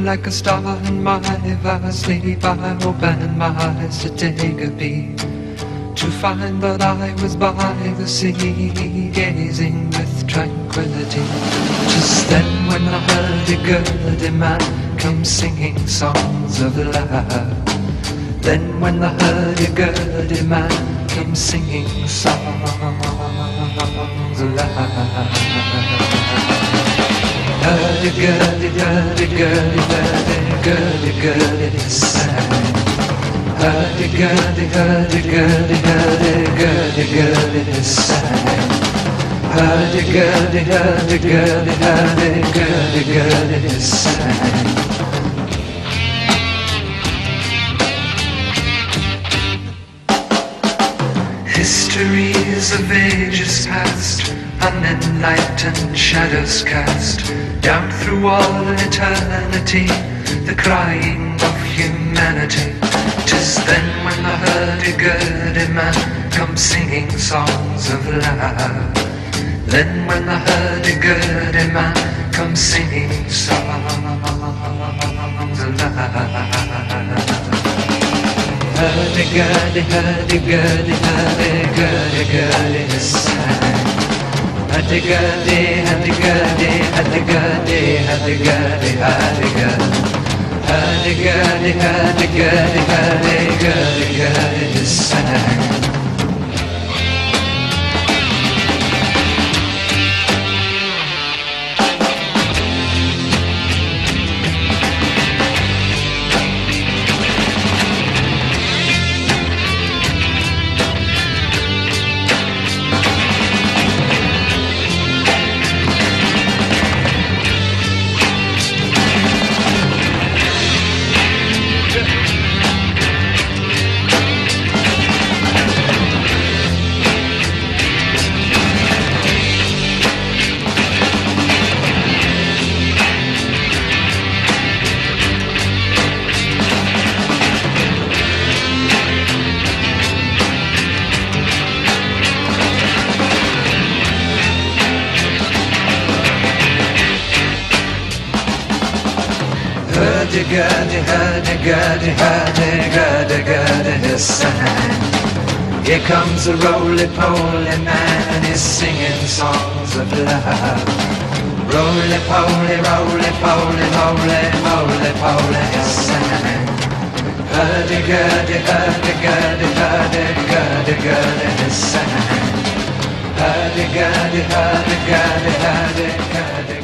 like a star in my vast sleep. I opened my eyes to take a peek, to find that I was by the sea, gazing with tranquility. Just then when I heard a Gurdy man come singing songs of love. Then when I heard a Gurdy man come singing songs of love. Hurdy, Gurdy, Hurdy, Gurdy, Hurdy, Gurdy, Gurdy, sang. Hurdy, Gurdy, Hurdy, Gurdy, Hurdy, Gurdy, Gurdy, sang. Hurdy, Gurdy, Hurdy, Gurdy, Hurdy, Gurdy, Gurdy, sang. Histories of ages past, unenlightened shadows cast down through all eternity, the crying of humanity. 'Tis then when I heard a Gurdy man come singing songs of love. Then when I heard a Gurdy man come singing songs of love. Hurdy, Gurdy, Hurdy, Gurdy, Hurdy, Gurdy, Gurdy, sang. Hurdy, Gurdy, Hurdy, Gurdy, Hurdy, Gurdy, Hurdy, Gurdy, Hurdy, Gurdy. Hurdy, Gurdy, Hurdy, Gurdy, Hurdy, Gurdy, Gurdy, sang. Hurdy, Gurdy, Hurdy, Gurdy, Hurdy, Gurdy, Gurdy, sang. Here comes a roly-poly man and he's singing songs of love. Roly-poly, roly-poly, roly-poly, poly, sang. Hurdy, Gurdy, Hurdy, Gurdy, Hurdy, Gurdy, Gurdy, sang. Hurdy, Gurdy, Hurdy, Gurdy, Hurdy, Gurdy.